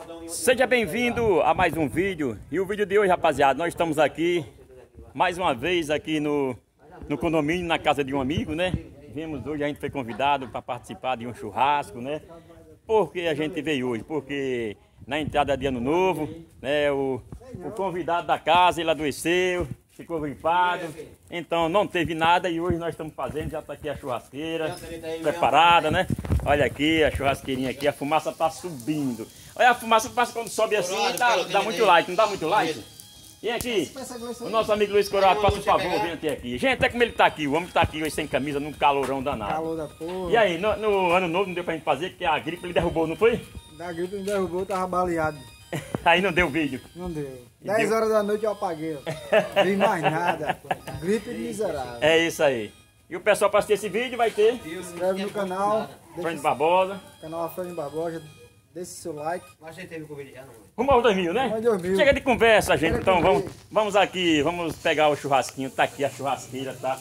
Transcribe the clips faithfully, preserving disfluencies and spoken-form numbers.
Seja bem-vindo a mais um vídeo. E o vídeo de hoje, rapaziada, nós estamos aqui mais uma vez aqui no, no condomínio, na casa de um amigo, né? Viemos hoje, a gente foi convidado para participar de um churrasco, né? Por que a gente veio hoje? Porque na entrada de ano novo, né, o, o convidado da casa, ele adoeceu, ficou gripado, então não teve nada e hoje nós estamos fazendo, já está aqui a churrasqueira preparada, né? Olha aqui a churrasqueirinha aqui, a fumaça está subindo. Olha a fumaça passa quando sobe assim, tá, dá muito like, não dá muito like? Vem aqui, o nosso amigo Luiz Coroado, faça um favor, vem até aqui. Gente, até como ele tá aqui, o homem tá aqui hoje sem camisa, num calorão danado. Calor da porra. E aí, no, no ano novo não deu pra gente fazer, porque a gripe ele derrubou, não foi? Da gripe me derrubou, tava baleado. Aí não deu vídeo. Não deu. dez horas da noite eu apaguei. Não vi mais nada. Gripe miserável. É isso aí. E o pessoal para assistir esse vídeo vai ter... Se inscreve no canal. Frânio Barbosa. Canal Frânio Barbosa. Deixe seu like. Mas você teve Covid já, não? Rumo aos dois mil, né? Rumo aos dois mil. Chega de conversa, gente. Então vamos, vamos aqui, vamos pegar o churrasquinho. Tá aqui a churrasqueira, tá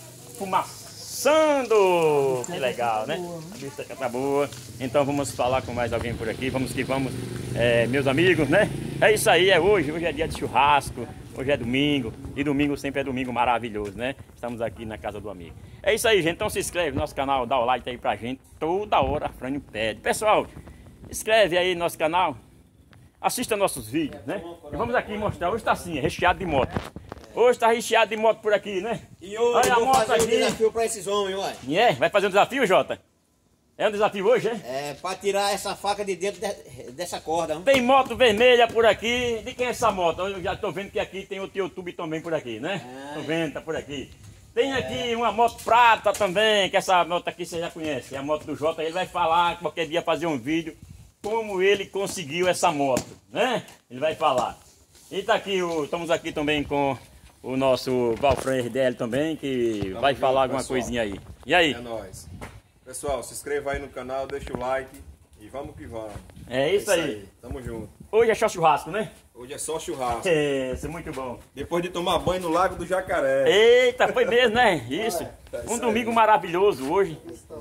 fumaçando. Que legal, né? A vista tá boa. Então vamos falar com mais alguém por aqui. Vamos que vamos, é, meus amigos, né? É isso aí, é hoje. Hoje é dia de churrasco. Hoje é domingo. E domingo sempre é domingo maravilhoso, né? Estamos aqui na casa do amigo. É isso aí, gente. Então se inscreve no nosso canal, dá o like aí pra gente. Toda hora a Frânio pede. Pessoal, inscreve aí no nosso canal. Assista nossos vídeos, né? E vamos aqui mostrar. Hoje está assim, recheado de moto. Hoje está recheado de moto por aqui, né? E hoje olha eu a vou moto fazer aqui. um desafio para esses homens, ué. E é? Vai fazer um desafio, Jota? É um desafio hoje, é? É, para tirar essa faca de dentro de, dessa corda. Hein? Tem moto vermelha por aqui. De quem é essa moto? Eu já estou vendo que aqui tem outro YouTube também por aqui, né? Estou vendo, tá por aqui. Tem aqui uma moto prata também, que essa moto aqui você já conhece. É a moto do Jota. Ele vai falar, qualquer dia fazer um vídeo como ele conseguiu essa moto, né? Ele vai falar. E tá aqui, o, estamos aqui também com o nosso Valfran R D L também, que Tamo vai junto, falar alguma pessoal. coisinha aí. E aí? É nóis. Pessoal, se inscreva aí no canal, deixa o like e vamos que vamos. É isso, aí. Tamo junto. Hoje é só churrasco, né? Hoje é só churrasco. É, isso é muito bom. Depois de tomar banho no Lago do Jacaré. Eita, foi mesmo, né? Isso. É Um isso domingo aí. maravilhoso hoje.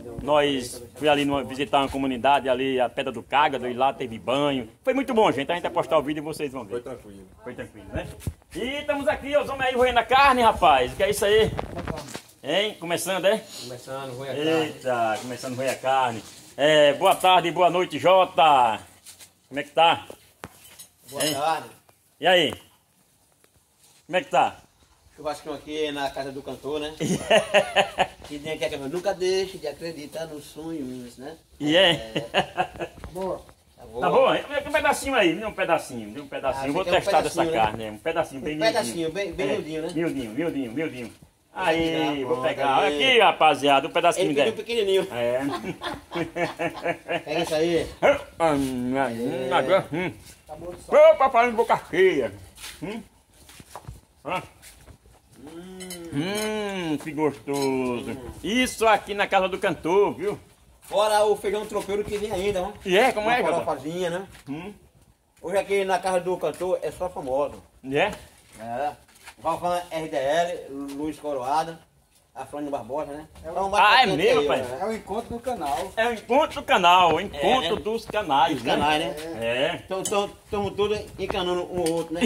Nós fui ali numa, visitar uma comunidade ali, a Pedra do Cágado, e lá teve banho. Foi muito bom, gente. A gente vai postar o vídeo e vocês vão ver. Foi tranquilo. Foi tranquilo, né? E estamos aqui, os homens aí roendo a carne, rapaz. Que é isso aí? Hein? Começando, é? Começando, vou aqui. Eita, começando a roer a carne. É, boa tarde, boa noite, Jota. Como é que tá? Boa Hein? tarde. E aí? Como é que tá? Churrasquinho aqui na casa do cantor, né? Que tem aqui a câmera. Nunca deixe de acreditar nos sonhos, né? E é? Boa. Tá bom? Tá bom? Dê um pedacinho aí, me dê um pedacinho, me dê um pedacinho. Ah, Eu vou você quer um testar dessa pedacinho, né? carne, né? Um pedacinho bem Um miudinho. pedacinho, bem- bem É, miudinho, né? Miudinho, miudinho, miudinho. Aí, Tá vou bom, pegar. Olha aí. aqui, rapaziada, um pedacinho Ele pediu dele. pequenininho. É. Pega isso aí. Hum, hum, agora, hum. Tá bom de sol. Ô, papai, de boca cheia. Hum. Ah. Hum, que gostoso. Isso aqui na casa do cantor, viu? Fora o feijão tropeiro que vem ainda, né? E é, como Uma é, Jota? farofazinha, né? Hum. Hoje aqui na casa do cantor é só famoso. E é? É. Valfran R D L, Luiz Coroado, a Frânio Barbosa, né? Então, Ah, é bastante mesmo, aí, pai? né? É o encontro do canal. É o encontro do canal, o encontro É, né? dos canais, Os né? canais, né? É. Então estamos todos encanando um ao outro, né?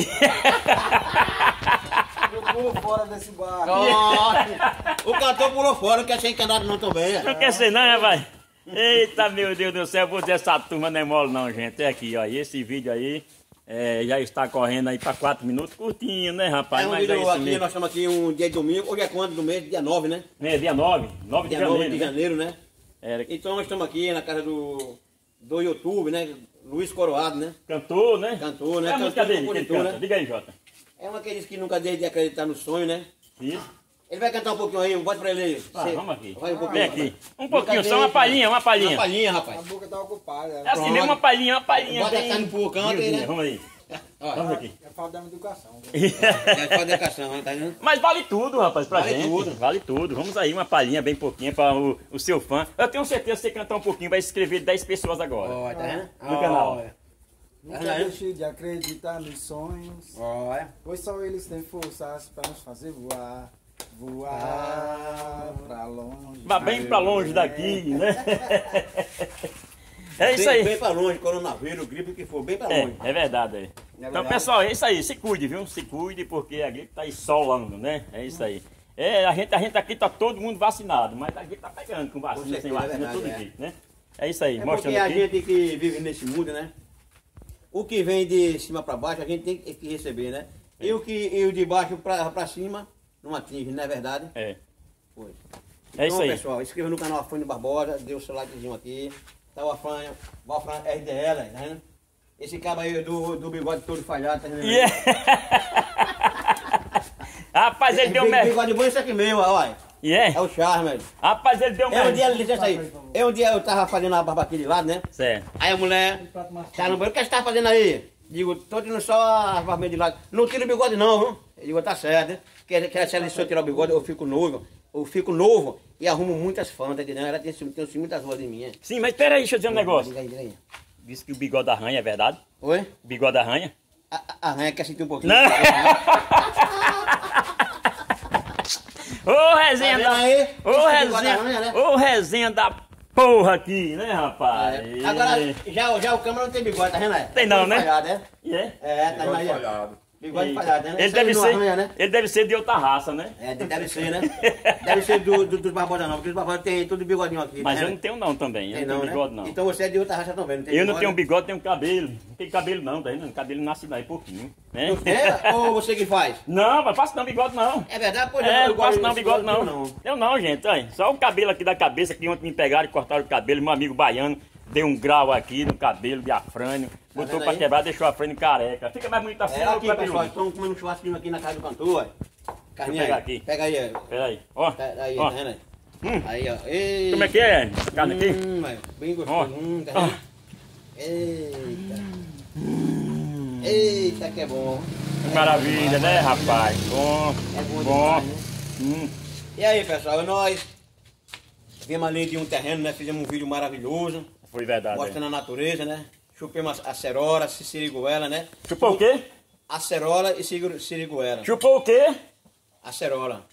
Eu pulo fora desse bar. Nossa, o cantor pulou fora, não quer ser encanado não também. Não quer ser não, né, pai? Eita, meu Deus do céu, vou dizer, essa turma não é mole não, gente. É aqui, ó, e esse vídeo aí é, já está correndo aí para quatro minutos, curtinho, né, rapaz? É um Mas vídeo é isso aqui, mesmo. nós estamos aqui um dia de domingo, hoje é quando do mês? Dia nove, né? É, dia nove, nove de Dia nove janeiro, de né? janeiro, né? Era Então nós estamos aqui na casa do, do YouTube, né? Luiz Coroado, né? cantor, né? Cantor, né? É a música Cantor, dele que ele compositor, canta. né? Diga aí, Jota. É um aqueles que nunca deixa de acreditar no sonho, né? Isso. Ele vai cantar um pouquinho aí, bota pra ele aí. Tá, Você- vamos aqui. Vai um pouquinho. Vem aqui. Um Nunca pouquinho, só deixa, uma palhinha, uma Uma palhinha. palhinha, A rapaz. boca tá ocupada. É assim Pronto. mesmo, uma palhinha, uma palhinha. Bota a bem carne pro canto aí, miudinha. né? Vamos aí, Olha, vamos aqui. É falta da educação. é fazer educação, tá vendo? Mas vale tudo, rapaz, pra Vale gente. tudo. Vale tudo. Vamos aí, uma palhinha bem pouquinha para o, o seu fã. Eu tenho certeza que você cantar um pouquinho, vai se inscrever dez pessoas agora. Olha, tá vendo? No canal. Olha. Nunca Tá vendo? deixe de acreditar nos sonhos. Olha. Pois só eles têm forças para nos fazer voar. Voar pra longe. Vá bem pra longe daqui, né? É isso bem, aí. Bem pra longe, coronavírus, gripe, o que for, bem pra É, longe. é verdade. É. É Então, verdade. pessoal, é isso aí. Se cuide, viu? Se cuide, porque a gripe tá aí solando, né? É isso aí. É, a gente, a gente aqui tá todo mundo vacinado, mas a gripe tá pegando com vacina, Com sem certeza, vacina, é todo verdade, jeito, né? É isso aí, É mostrando porque a aqui. gente que vive nesse mundo, né? O que vem de cima pra baixo, a gente tem que receber, né? E o, que, e o de baixo pra, pra cima, não atinge, não é verdade? É, Pois. é isso Então, aí. pessoal, inscreva no canal Afrânio Barbosa, dê o seu likezinho aqui. Tá o Afrânio, o Afrânio R D L, tá vendo? Esse cabo aí do, do bigode todo falhado, tá vendo? Yeah. Rapaz, ele deu Bi- merda. Bigode bom isso aqui mesmo, olha. Yeah. É o charme, velho. Rapaz, ele deu É um dia, merda. licença aí. É um dia eu tava fazendo a barba aqui de lado, né? Certo. Aí a mulher tá no banheiro, o que você tá fazendo aí? Digo, tô tirando só as barbinhas de lado. Não tira o bigode não, viu? Eu digo, tá certo, né? Quer, quer se ela se eu tirar o bigode, eu fico novo. Eu fico novo e arrumo muitas fãs, tá entendendo? Ela tem, tem, tem muitas ruas de mim. Sim, mas peraí, deixa eu dizer um negócio. Diga aí, diga aí. Disse que o bigode arranha, é verdade? Oi? O bigode arranha? A, a, a ranha quer sentir um pouquinho. Não! Ô resenha Tá vendo da... aí? Ô Esse resenha... bigode arranha, né? Ô resenha da porra aqui, né, rapaz? É. Agora, já, já o câmera não tem bigode, tá vendo aí? Tem não, né? Falhado, é? Yeah. É, tá Bigode vendo aí? falhado. Bigode Eita. falhado, né? Ele Isso aí deve não ser, arranha, né? ele deve ser de outra raça, né? É, deve ser, né? Deve ser do, do, dos Barbosa não, porque os Barbosa tem tudo bigodinho aqui. Mas né? eu não tenho não também, eu Tem não não, tenho né? bigode não. Então você é de outra raça também, não tem Eu não tenho bigode? bigode, tenho cabelo. Não tem cabelo não, tá vendo? Cabelo nasce daí pouquinho, né? Não tem? Ou você que faz? Não, mas faço não bigode não. É verdade? Pois É, eu não faço gosto não desse bigode não. não. Eu não, gente. Olha, só o cabelo aqui da cabeça, que ontem me pegaram e cortaram o cabelo. Meu amigo baiano deu um grau aqui no cabelo de afrânio. Botou vendo pra aí? quebrar, deixou a frente careca. Fica mais bonito assim, É ou aqui, cabeludo? pessoal, estamos comendo um churrasquinho aqui na casa do cantor, ó. Carninha pegar aí. aqui. Pega aí, ó. Pera aí, ó. Tá aí, ó. tá vendo aí? Hum. Aí, ó. Ei. Como é que é essa carne aqui? Hum, mas bem gostoso. Ó. Hum, tá vendo? Eita. Eita, que é bom. Que maravilha, né, rapaz? Bom, É bom bom. demais, né? Hum. E aí, pessoal, nós viemos ali de um terreno, né? Fizemos um vídeo maravilhoso, Foi verdade. mostrando a natureza, né? Chupemos a acerola, siriguela, né? Chupou o quê? Acerola e sirigu- siriguela. Chupou o quê? Acerola.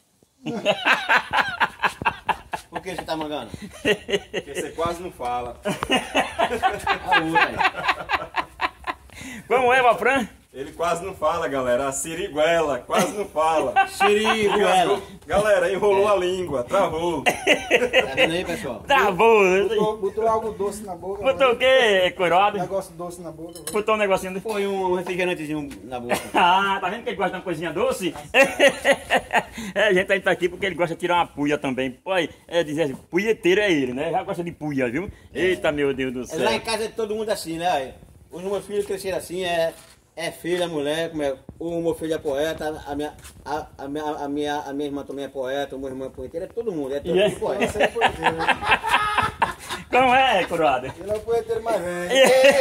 Por que você tá mangando? Porque você quase não fala. A outra aí. Como é, Vafran? Ele quase não fala, galera. A siriguela quase não fala. Siriguela. Galera, enrolou a língua, travou. Tá vendo aí, pessoal? Travou. Botou, botou algo doce na boca. Botou o né? quê, Coroado? Negócio doce na boca. Botou um negocinho de... Foi um refrigerantezinho na boca. Ah, tá vendo que ele gosta de uma coisinha doce? É, a gente aí tá aqui porque ele gosta de tirar uma puia também. Pô, é dizer assim, punheteiro é ele, né? Já gosta de puia, viu? Eita, meu Deus do É, lá em céu. casa é todo mundo assim, né? Aí, os meus filhos cresceram assim, é, é filha, mulher, como é, o meu filho é poeta, a minha, a, a, minha, a, minha, a minha irmã também é poeta, o meu irmão é poeteiro, é todo mundo, é todo E é? mundo poeta. Você é poeteiro, né? Como é, Coroado? Ele é o poeteiro mais velho.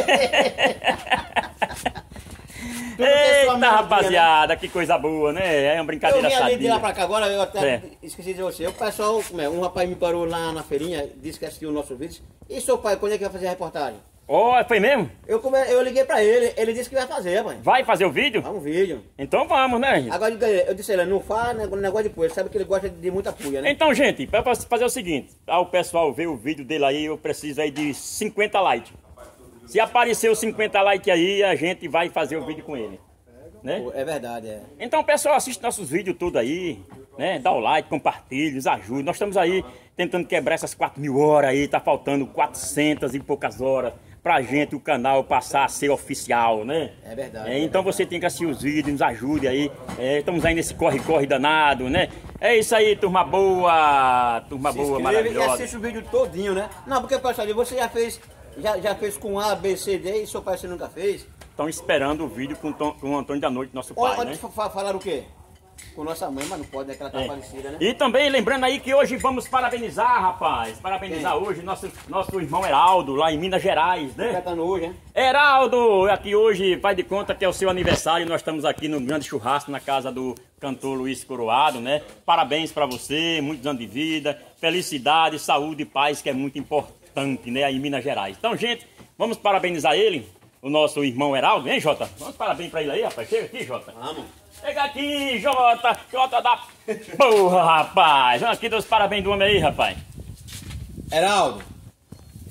Tudo tem sua Eita, melodia, rapaziada, que coisa boa, né? É uma Eu brincadeira vim ali de lá sadia. pra cá agora, eu até É. esqueci de você. O pessoal, como é, um rapaz me parou lá na feirinha, disse que assistiu o nosso vídeo. E seu pai, quando é que vai fazer a reportagem? Ó, foi mesmo? Eu, come, eu liguei pra ele, ele disse que vai fazer, mãe. Vai fazer o vídeo? Vamos um vídeo. Então vamos, né, gente? Agora eu disse a ele, não faz negócio de puia, sabe que ele gosta de muita puia, né? Então, gente, para fazer o seguinte, para o pessoal ver o vídeo dele aí, eu preciso aí de cinquenta likes. Se aparecer os cinquenta likes aí, a gente vai fazer o vídeo com ele. Né? É verdade, é. Então, pessoal, assiste nossos vídeos tudo aí, né? Dá o like, compartilha, nos ajude. Nós estamos aí tentando quebrar essas quatro mil horas aí, tá faltando quatrocentas e poucas horas pra gente o canal passar a ser oficial, né? É verdade. É, então você tem que assistir os vídeos, nos ajude aí. É, estamos aí nesse corre-corre danado, né? É isso aí, turma boa, turma Se boa, inscreve e maravilhosa. assiste o vídeo todinho, né? Não, porque, pessoal, você já fez, já, já fez com A, B, C, D e seu pai você nunca fez? Estão esperando o vídeo com, o Tom- com o Antônio da Noite, nosso pai, Olha, né? fa- falaram o quê? Com nossa mãe, mas não pode, né? Que ela tá É. falecida, né? E também lembrando aí que hoje vamos parabenizar, rapaz. Parabenizar Quem? hoje nosso, nosso irmão Heraldo, lá em Minas Gerais, né? Completando hoje, né? Heraldo, aqui hoje, faz de conta que é o seu aniversário. Nós estamos aqui no grande churrasco na casa do cantor Luiz Coroado, né? Parabéns pra você, muitos anos de vida, felicidade, saúde e paz, que é muito importante, né? Aí em Minas Gerais. Então, gente, vamos parabenizar ele, o nosso irmão Heraldo, hein, Jota? Vamos parabéns pra ele aí, rapaz. Chega aqui, Jota. Vamos. Chega aqui, Jota, Jota da porra, rapaz. Vamos aqui, dá os parabéns do homem aí, rapaz. Heraldo,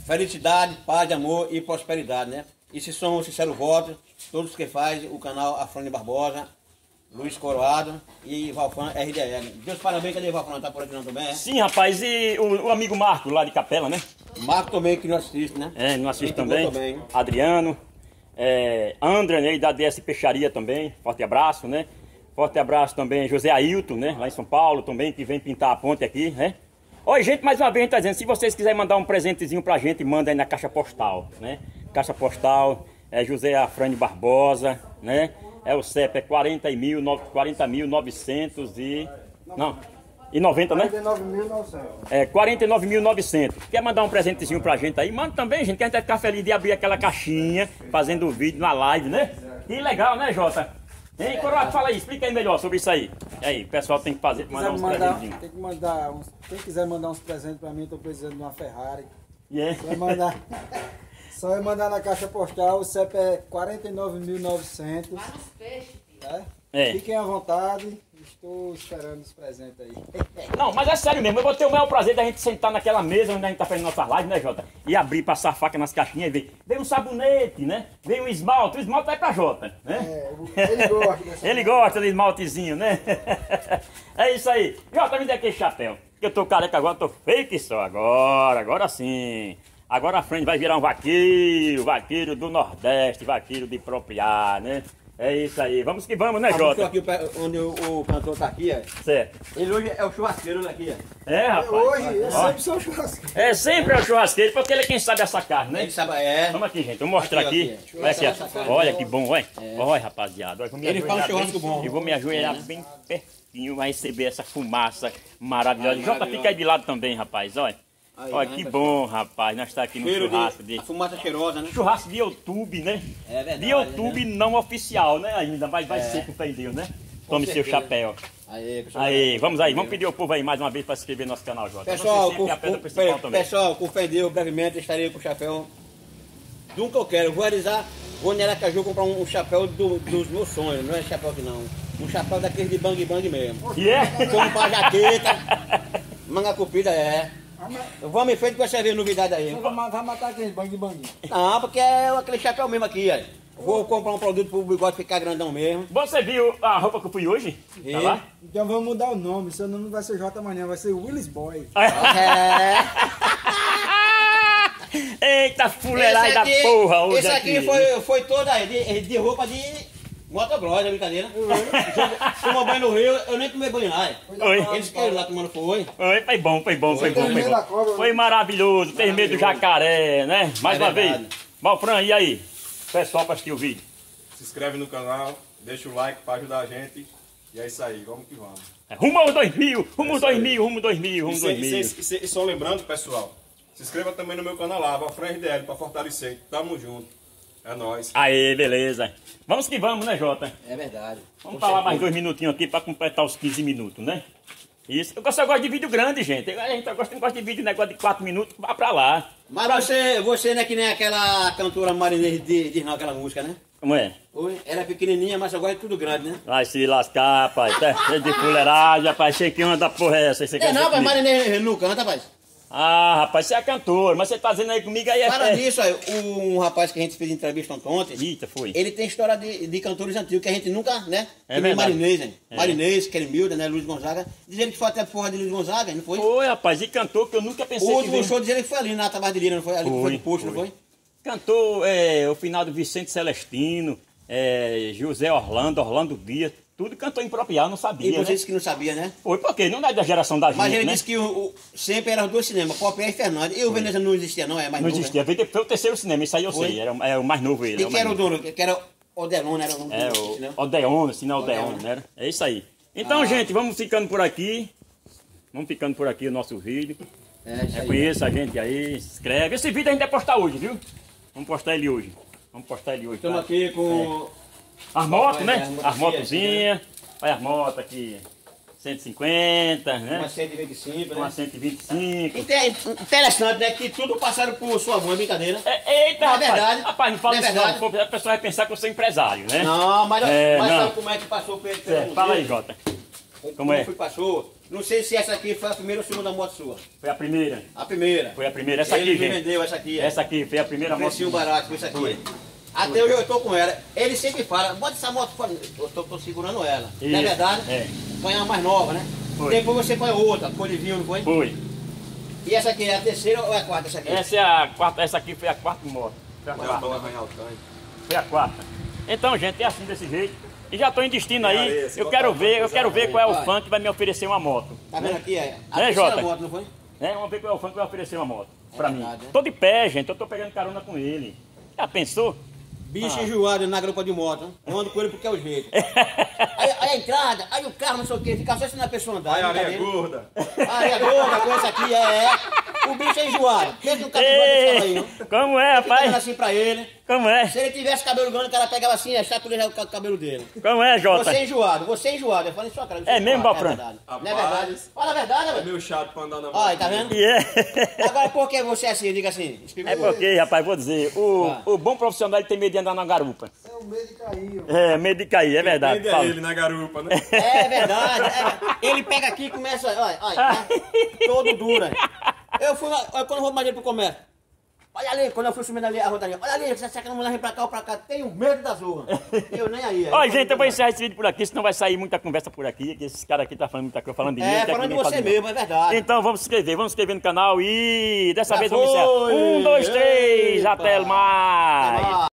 felicidade, paz, amor e prosperidade, né? Esses são os sinceros votos, todos que fazem o canal Afrânio Barbosa, Luiz Coroado e Valfran R D L. Deus parabéns, cadê o Valfran? Tá por aqui não também, é? Sim, rapaz, e o, o amigo Marco lá de Capela, né? Marco também, que não assiste, né? É, não assiste Gente também. boa também. Adriano, é, André, né, da D S Peixaria também, forte abraço, né? Forte abraço também, José Ailton, né? Lá em São Paulo também, que vem pintar a ponte aqui, né? Oi, gente, mais uma vez a gente tá dizendo, se vocês quiserem mandar um presentezinho pra gente, manda aí na caixa postal, né? Caixa postal, é José Afrânio Barbosa, né? É o C E P, é quarenta mil novecentos e... Não, e noventa, né? quarenta e nove mil e novecentos. É, quarenta e nove mil e novecentos. Quer mandar um presentezinho pra gente aí? Manda também, gente, que a gente vai ficar feliz de abrir aquela caixinha, fazendo o vídeo na live, né? Que legal, né, Jota? Hein, Coroado, fala aí, explica aí melhor sobre isso aí. E aí, o pessoal tem que fazer, mandar uns mandar, presentezinhos. tem que mandar uns, quem quiser mandar uns presentes pra mim, eu tô precisando de uma Ferrari. Yeah. Só é mandar, só é mandar na caixa postal, o C E P é quarenta e nove mil e novecentos. Tá? É. Fiquem à vontade, estou esperando os presentes aí. Não, mas é sério mesmo, eu vou ter o maior prazer da gente sentar naquela mesa onde a gente tá fazendo nossa live, né, Jota? E abrir, passar a faca nas caixinhas e ver. Vem um sabonete, né? Vem um esmalte, o esmalte vai pra Jota, né? É, ele gosta dessa Ele gosta de esmaltezinho, né? É isso aí. Jota, me dê aquele chapéu. Que eu tô careca agora, tô feio que só. Agora, agora sim. Agora a frente vai virar um vaqueiro, vaqueiro do Nordeste, vaqueiro de propriar, né? É isso aí. Vamos que vamos, né, Jota? Aqui, onde o, o cantor tá aqui, é. Certo. Ele hoje é o churrasqueiro daqui, é. É, rapaz. Hoje, eu Ó, sempre sou churrasqueiro. é sempre o churrasqueiro, porque ele é quem sabe essa carne, né? Ele sabe, é. Vamos aqui, gente. Vou mostrar Aqui, aqui. ó, aqui, ó. Olha aqui, Essa ó. carne. Olha que bom, olha. Olha, rapaziada. Olha, vou me Ele faz um ajoelhar churrasco bem- bom. Eu vou me ajoelhar bem pertinho, vai receber essa fumaça maravilhosa. Ai, Jota, maravilhosa. fica aí de lado também, rapaz. Olha. Aí, Olha né, que pessoal? bom, rapaz. Nós estamos aqui no Cheiro churrasco de, de. a fumaça cheirosa, né? Churrasco de YouTube, né? É verdade, De YouTube né? não oficial, né? Ainda, mas vai ser com fé em Deus, né? Tome seu certeza. chapéu. Aí, pessoal. Aí, vamos aí, vamos pedir ao povo aí mais uma vez para se inscrever no nosso canal, Jota. Pessoal, Você sempre com, é a pedra com, principal pe- também. pessoal, com fé em Deus, brevemente estarei com o chapéu do que eu quero. Vou realizar, vou em Aracaju comprar um, um chapéu do- dos meus sonhos, não é chapéu que não. Um chapéu daquele de bang bang mesmo. E é? Com pra jaqueta, manga comprida, é. Vamos em frente com essa novidade aí. Vai ma- vai matar quem? Bang bang. Não, porque é aquele chapéu mesmo aqui, ó. Vou comprar um produto pro bigode ficar grandão mesmo. Você viu a roupa que eu fui hoje? Vi. Tá lá? Então vamos mudar o nome, seu nome não vai ser J amanhã, vai ser Willis Boy. É. Eita, fuleiragem da aqui- porra hoje Esse aqui, aqui. foi, foi toda de, de roupa de motocross, é brincadeira. Tomou banho no rio, eu nem tomei banho lá. Oi. Eles queriam lá tomando foi. Oi, foi bom, foi bom, foi bom, foi Termina a bom. cobra, Foi né? maravilhoso, tem medo do jacaré, né? Mais É uma verdade. vez. Malfran, e aí? Pessoal pra assistir o vídeo. Se inscreve no canal, deixa o like para ajudar a gente. E é isso aí, vamos que vamos. É, rumo aos dois mil, rumo aos dois mil, rumo aos dois mil, rumo E, aos se- dois e mil. se- e se- e só lembrando, pessoal, se inscreva também no meu canal lá, Valfran R D L, para fortalecer. Tamo junto. É nóis. Aê, beleza. Vamos que vamos, né, Jota? É verdade. Vamos falar mais dois minutinhos aqui pra completar os quinze minutos, né? Isso. Eu só gosto de vídeo grande, gente. A gente gosta, não gosta de vídeo negócio de quatro minutos, vá pra lá. Mas você, você não é que nem aquela cantora Marinês de, de não, aquela música, né? Como é? Oi, era pequenininha, mas agora é tudo grande, né? Vai se lascar, rapaz. Tá cheio de fuleiragem, rapaz. Sei que onda porra é essa. Você É quer não, dizer mas comigo? Marinês não canta, rapaz. Ah, rapaz, você é cantor, mas você tá dizendo aí comigo aí é... Para é... disso, aí, um rapaz que a gente fez entrevista ontem, Eita, foi. ele tem história de, de cantores antigos que a gente nunca, né? É Que nem verdade. Marinês, né? É. Marinês, Kelimilda, né? Luiz Gonzaga. Diz ele que foi até porra de Luiz Gonzaga, não foi? Foi, rapaz, e cantor que eu nunca pensei O que último veio. show diz ele que foi ali na Tabardelina, não foi? Ali que foi Foi, no posto, não foi. foi? Cantou é, o final do Vicente Celestino, é, José Orlando, Orlando Dias, tudo cantou impropriado, não E sabia, você né? disse que não sabia, né? Foi porque não é da geração da gente, Mas ele né? disse que o, o- sempre eram os dois cinemas, Popé e Fernandes. E o Veneza não existia, não? É mais Não novo, existia, veio depois o terceiro cinema, isso aí eu Foi? sei, era, é o mais novo ele. Né? é E o que mais era o novo. dono? Que era Odelon, né? Era o nome É, do o cinema. Odeon, sinal Odeon, Odeon. né? É isso aí. Então, Ah. gente, vamos ficando por aqui. Vamos ficando por aqui o nosso vídeo. É, isso aí. Reconheça a gente aí, se inscreve. Esse vídeo a gente vai postar hoje, viu? Vamos postar ele hoje. Vamos postar ele hoje. Estamos tá? aqui com... As motos, É, né? as As motozinhas, motozinhas. Olha as motos aqui. cento e cinquenta, né? Uma cento e vinte e cinco, Uma né? cento e vinte e cinco. Inte- Interessante, né? Que tudo passaram por sua mão, é brincadeira. É, eita, É rapaz. verdade. Rapaz, não fala É isso verdade. não. A pessoa vai pensar que eu sou empresário, né? Não, mas, É, mas não. sabe como é que passou pelo É, pelo fala aí, museu? Jota. Como, Como é? foi, passou? Não sei se essa aqui foi a primeira ou a segunda moto sua. Foi a primeira. A primeira. Foi a primeira. Essa Ele aqui, me gente. vendeu essa aqui. Essa aqui foi a primeira moto. Precinho barato com isso aqui. Foi. Até hoje eu tô com ela. Ele sempre fala, bota essa moto fora. Eu tô, tô segurando ela. Não é Isso, verdade? é. Põe uma mais nova, né? Foi. Depois você põe outra, cor de vinho, não foi? Foi. E essa aqui é a terceira ou é a quarta essa aqui? Essa é a quarta, essa aqui foi a quarta moto. Foi a quarta. Foi a quarta. Então, gente, é assim desse jeito. E já estou em destino aí. Eu quero ver, eu quero ver qual é o fã que vai me oferecer uma moto. Tá vendo aqui? É a Né, terceira Jota? moto, não foi? É, vamos ver qual é o fã que vai oferecer uma moto. Pra mim. verdade, né? Tô de pé, gente. Eu tô pegando carona com ele. Já pensou? Bicho enjoado na garupa de moto, hein? Eu ando com ele porque é o jeito. Aí, aí a entrada, aí o carro, não sei o que, fica só se na pessoa andar. Aí a não tá areia vendo? gorda. A areia gorda, com essa aqui, é, é. O bicho é enjoado. Pensa no cabelo desse Ei, tamanho. como é, Fica dando rapaz? assim pra ele. Como é? Se ele tivesse cabelo grande, o cara pegava assim, a chapulha o cabelo dele. Como é, Jota? Você é enjoado, você é enjoado. Eu falo em sua cara. você É mesmo, enjoado, Balfran? É verdade. Não é Rapaz. verdade? Fala a verdade, É velho. meio chato pra andar na moto. Olha, tá vendo? E é. Agora, por que você é assim? Diga assim. Explica É porque, rapaz, vou dizer, o, Ah. o bom profissional ele tem medo de andar na garupa. É o medo de cair, ó. É, medo de cair, é verdade. Prende Fala. ele na garupa, né? É verdade. é. Ele pega aqui e começa, olha, olha, né? Todo duro. né? Eu fui, lá- olha, quando eu vou mais pro comércio. Olha ali, quando eu fui subindo ali a rodaria. Olha ali, essa seca não mulher vem pra cá ou pra cá. Tenho medo das ruas. Eu nem aí. aí. Olha, gente, eu vou encerrar esse vídeo por aqui, senão vai sair muita conversa por aqui, que esses caras aqui tá falando muita coisa, falando de mim. É, que falando aqui de nem você fala mesmo, é verdade. Então vamos se inscrever, vamos se inscrever no canal e dessa Já vez vamos encerrar. foi. Um, dois, três, Epa. até mais. Até mais.